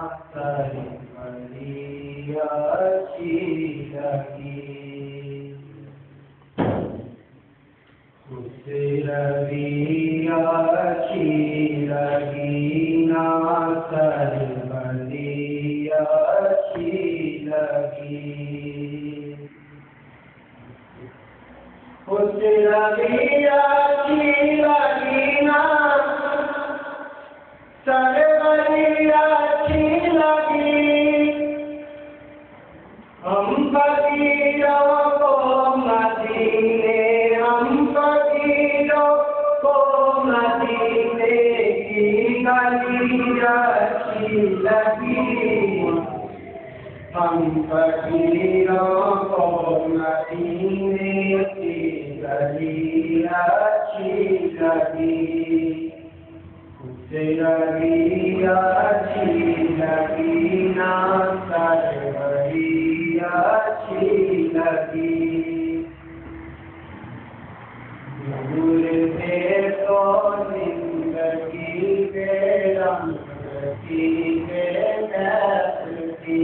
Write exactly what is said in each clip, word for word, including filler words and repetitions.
सरवरी अच्छी लगी। उस रवि अच्छी लगी ना सरवरी अच्छी लगी। उस रवि अच्छी लगी ना सरवरी अच्छी लगी। हम फकीरों को मदीने हम फकीरों को मदीने की गली अच्छी लगी। हम फकीरों को मदीने की गली अच्छी लगी। उस रवि अच्छी लगी ना सरवरी अच्छी लगी। दूर से तो जिंदगी के रंग की बेनस्ती।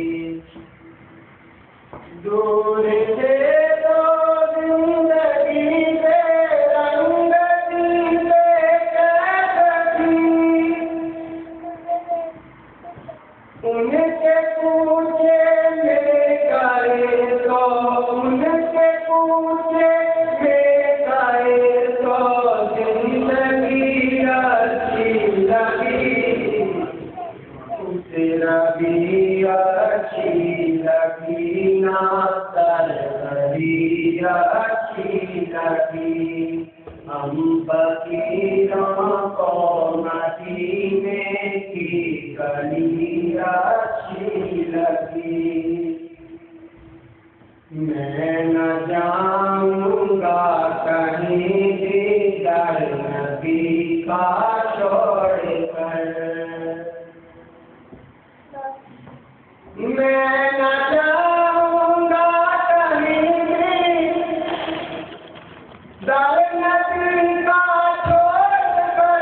दूर से तो जिंदगी के रंग की बेनस्ती। उनके पूछे में गए तो उनके पूछे में गए तो जिंदगी अच्छी लगी। उस रवि अच्छी लगी ना सरवरी अच्छी लगी। हम फकीरों को मदीने की गली अच्छी लगी। मैं न जाऊंगा कहीं भी दर नबी का छोड़कर। मैं न जाऊंगा कहीं भी दर नबी का छोड़कर।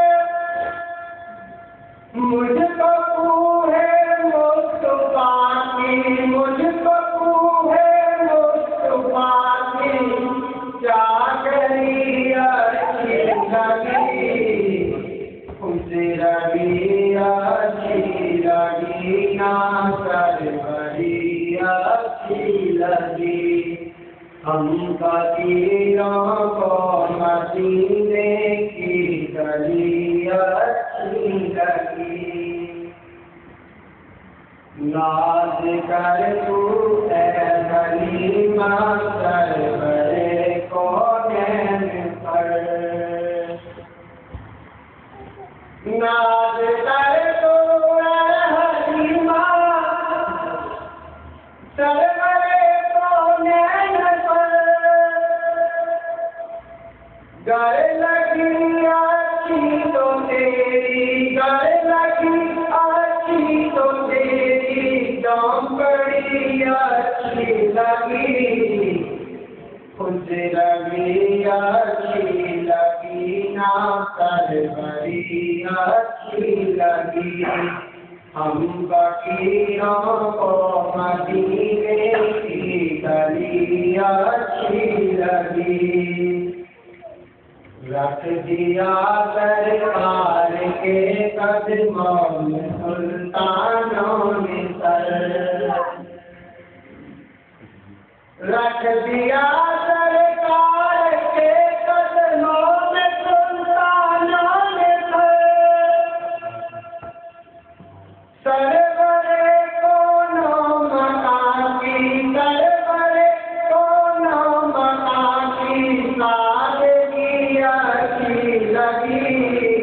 मुझको है मुस्तफा की मुझको है मुस्तफा की चादरी अच्छी लगी। उस रवि अच्छी लगी ना सरवरी अच्छी लगी। हम फकीरों को मदीने की गली अच्छी लगी। नाज कर तू है गलीमा सरवरे कौनैन पर। नाज कर तू है गलीमा सरवरे कौनैन पर। गर लगी अच्छी तो तेरी गर लगी अच्छी तो तेरी दाम बड़ी अच्छी लगी। उस रवि अच्छी लगी ना सरवरी अच्छी लगी। हम फकीरों को मदीने की गली अच्छी लगी। रख दिया सरकार के कदमों में सुल्तानों ने सर। रख दिया सरकार के कदमों में सुल्तानों ने सर। सरवरे कोनो मकान की सरवरे कोनो मकान की सादगी अच्छी लगी।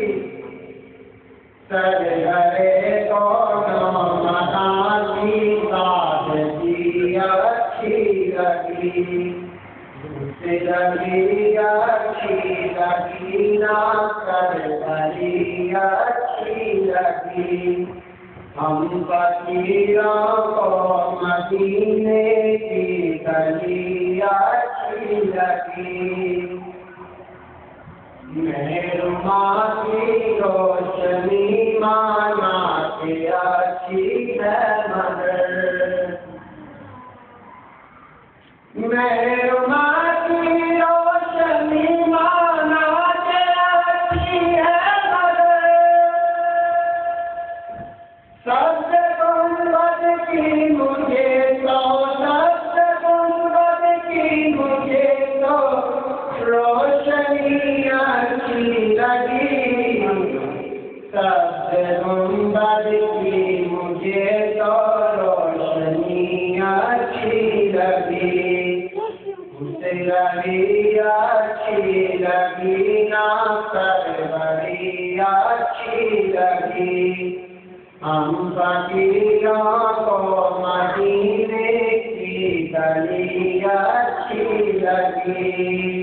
सरवरे कोनो मकान की सादगी अच्छी लगी। उस रवि अच्छी लगी ना सरवरी अच्छी लगी। हम फकीरों को मदीने की गली अच्छी लगी। मेहरमा की रोशनी माना के अच्छी है मगर मेहरमा की रोशनी माना के अच्छी है मगर सबसे गुंबद की मुझे तो सबसे गुंबद की मुझे तो रोशनी अच्छी लगी सबसे गुंबद की मुझे तो रोशनी अच्छी लगी उसे लगी अच्छी लगी ना सरवरी अच्छी लगी हम फकीरों को मदीने की गली अच्छी लगी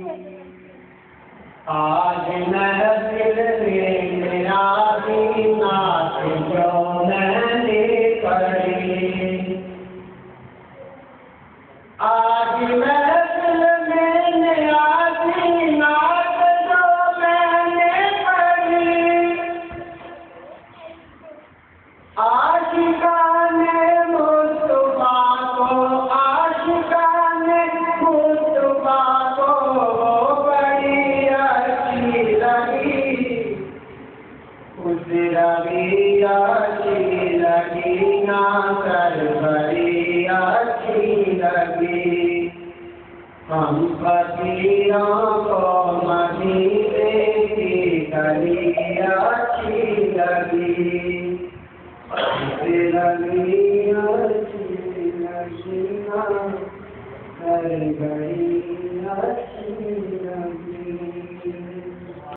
आज महफिल में मेरा भी नाच जो मैंने पढ़ी आज महफिल में मेरा भी नाच जो मैंने पढ़ी आशिकाने मुस्तफा को आशिकाने मुस्तफा को बड़ी अच्छी लगी उसे लगी अच्छी लगी ना कर बड़ी अच्छी लगी हम फकीरों को मदीने की गली